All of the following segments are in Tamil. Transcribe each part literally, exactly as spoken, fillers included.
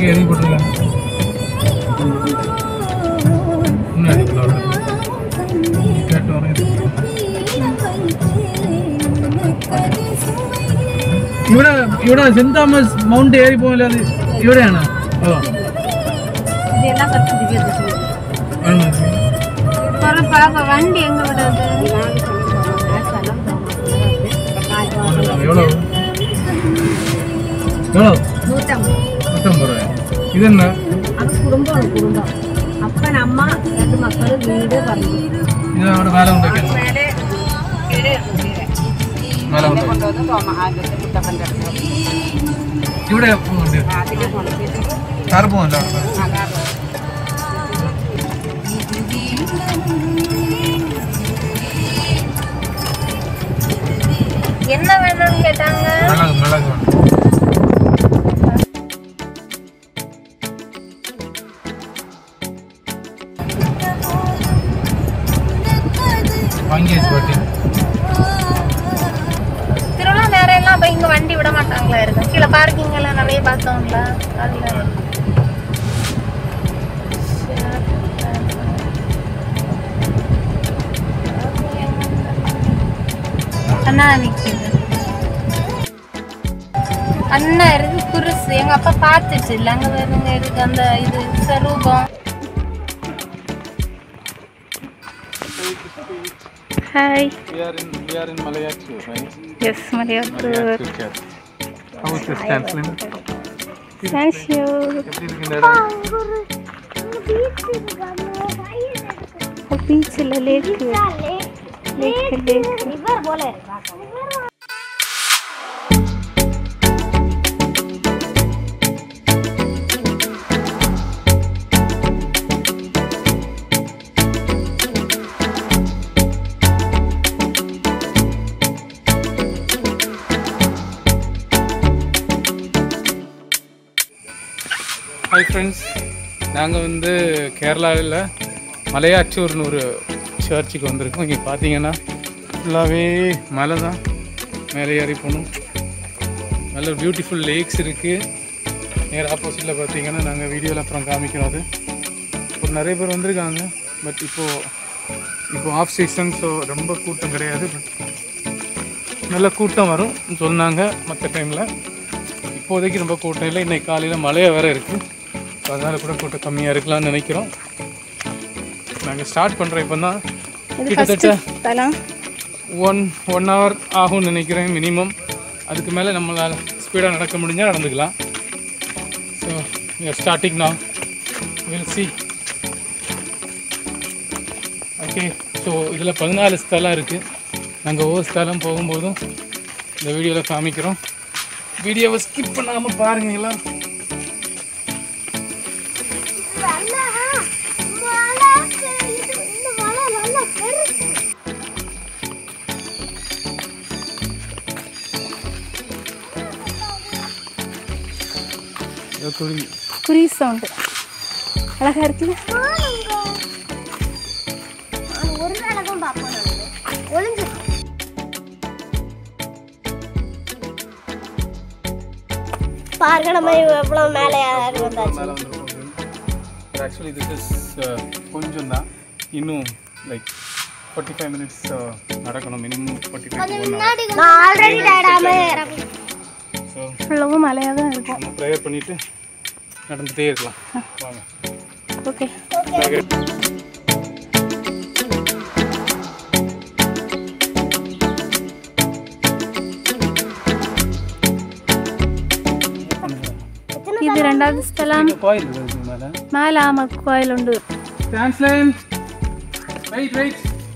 இங்கே எழுதி போட்டுருக்காங்க. ഇവിടെ ഇവിടെ സെന്റ് തോമസ് മൗണ്ട് ഏറി പോകില്ല, അത് ഇവിടെയാണോ? ഓ വണ്ടി എങ്ങനെ எவ்வளோ எவ்வளோ நூற்றம்பது ரூபாய். இது என்ன? அது குடும்பம் குடும்பம் அப்பன் அம்மா ரெண்டு மக்கள் வீடு പറഞ്ഞു. ഇത് അവിടെ മേലെ കൊണ്ടുവയ്ക്കുന്നു. മേലെ മേലെ കൊണ്ടുവന്ന് ആദ്യത്തെ മുത്തപ്പൻ്റെ അടുത്ത് ഇവിടെ പോകുന്നുണ്ട്. കാർ പോകുന്നില്ല. என்ன வேணும்னு கேட்டாங்க. மிளகு மிளகு வேணும். வாங்கி ஸ்பாட்டி திருவிழா நேரம் எல்லாம் அப்ப இங்க வண்டி விட மாட்டாங்களா? இருக்கும் கீழே பார்க்கிங் எல்லாம் நிறைய பார்த்தோம்ல. அதுல அண்ணா நிக்குது. அண்ணா இருக்கு குருசு. எங்க அப்பா பார்த்துச்சு இல்ல, அங்க வேறுங்க இருக்கு அந்த இது ஸ்வரூபம். Hi. We are in we are in Malayattoor, right? Yes, Malayattoor. Malayattoor Church. How is this Stanley? Thank you. எப்படி இருக்கு இந்த இடம்? பீச் இல்ல, லேக். லேக் லேக் ரிவர் போல இருக்கு. ஹாய் ஃப்ரெண்ட்ஸ், நாங்கள் வந்து கேரளாவில் மலையாற்றூர்னு ஒரு சர்ச்சுக்கு வந்திருக்கோம். இங்கே பார்த்தீங்கன்னா ஃபுல்லாகவே மலை தான், மேலே ஏறி போகணும். நல்ல பியூட்டிஃபுல் லேக்ஸ் இருக்குது. நேர் ஆப்போசிட்டில் பார்த்தீங்கன்னா நாங்கள் வீடியோவில் அப்புறம் காமிக்கிறோம். அது ஒரு நிறைய பேர் வந்திருக்காங்க. பட் இப்போது இப்போ ஆஃப் சீசன், ஸோ ரொம்ப கூட்டம் கிடையாது. பட் நல்ல கூட்டம் வரும் சொன்னாங்க மற்ற டைமில். இப்போதைக்கு ரொம்ப கூட்டம் இல்லை. இன்றைக்கி காலையில் மழையாக வேறு இருக்குது, அதனால் கூட கூட்டம் கம்மியாக இருக்கலாம்னு நினைக்கிறோம். நாங்கள் ஸ்டார்ட் பண்ணுறோம். இப்போ தான் கிட்டத்தட்ட ஒன் ஒன் ஹவர் ஆகும்னு நினைக்கிறேன் மினிமம். அதுக்கு மேலே நம்மளால் ஸ்பீடாக நடக்க முடிஞ்சால் நடந்துக்கலாம். So we are starting now. We'll see. Okay, so இதில் பதினாலு ஸ்தலம் இருக்குது. நாங்கள் ஒவ்வொரு ஸ்தலம் போகும்போதும் இந்த வீடியோவில் காமிக்கிறோம். வீடியோவை ஸ்கிப் பண்ணாமல் பாருங்களா. குருவி சவுண்டு அழகா இருக்குல்ல. ஒரு நாளகம் பாப்போம் ஒளிஞ்சு பாருங்க நம்ம எவ்வளவு மேலே ஏறி வந்தாச்சு. ஆக்சுவலி திஸ் இஸ் கொஞ்சம் தான், இன்னும் லைக் ஃபார்ட்டி ஃபைவ் மினிட்ஸ் நடக்கணும் மினிமம். ஃபார்ட்டி ஃபைவ் நான் ஆல்ரெடி டயர்டாமே இறங்கி. ஸோ ஃபுல்லாகவும் மழையாக தான் இருக்கும். நம்ம ப்ரேயர் பண்ணிவிட்டு நடந்துகிட்டே இருக்கலாம். வாங்க. ஓகே. இது ரெண்டாவது ஸ்தலம். கோயில் இருக்கு மேலே. மேலே ஆமாம் கோயில் உண்டு. டிரான்ஸ்லேட் வெயிட் வெயிட்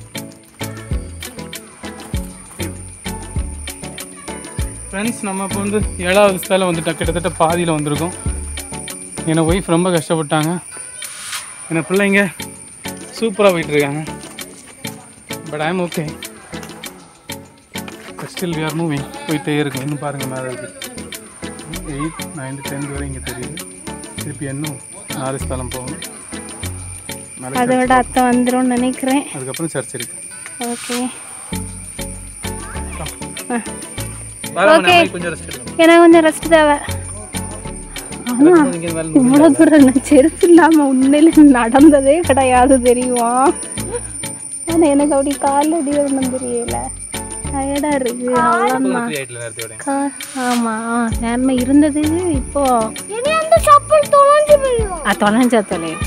ஃப்ரெண்ட்ஸ், நம்ம இப்போ வந்து ஏழாவது ஸ்தலம் வந்துட்டோம். கிட்டத்தட்ட பாதியில் வந்திருக்கோம். என் ஒய்ஃப் ரொம்ப கஷ்டப்பட்டாங்க. என் பிள்ளைங்க சூப்பராக போயிட்டுருக்காங்க. But I am okay. Still we are moving. போயிட்டே இருக்கும். இன்னும் பாருங்கள் மேலே இருக்குது. எயிட் நைன்த்து டென்த் வரை இங்கே தெரியுது. திருப்பி இன்னும் நாலு ஸ்தலம் போகணும். அதோட அத்தை வந்துடும் நினைக்கிறேன். அதுக்கப்புறம் சர்ச் இருக்குது. ஓகே ஓகே, கொஞ்சம் ரெஸ்ட் எடுக்கணும். எனக்கு கொஞ்சம் ரெஸ்ட் தேவை. இவ்வளோ தூரம் நான் செருப்பு இல்லாமல் உண்மையில நடந்ததே கிடையாது தெரியுமா. ஆனால் எனக்கு அப்படி கால் அடி ஒன்றும் தெரியல, டயர்டாக இருக்கு அவ்வளோதான். ஆமாம் நேர்மை இருந்தது. இப்போ தொலைஞ்சா தொலையும்.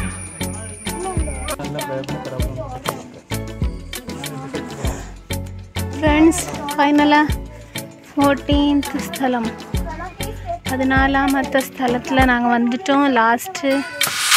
ஃப்ரெண்ட்ஸ் ஃபைனலாக ஃபோர்டீன்த் ஸ்தலம் பதினாலாமத்த ஸ்தலத்தில் நாங்கள் வந்துட்டோம். லாஸ்ட்டு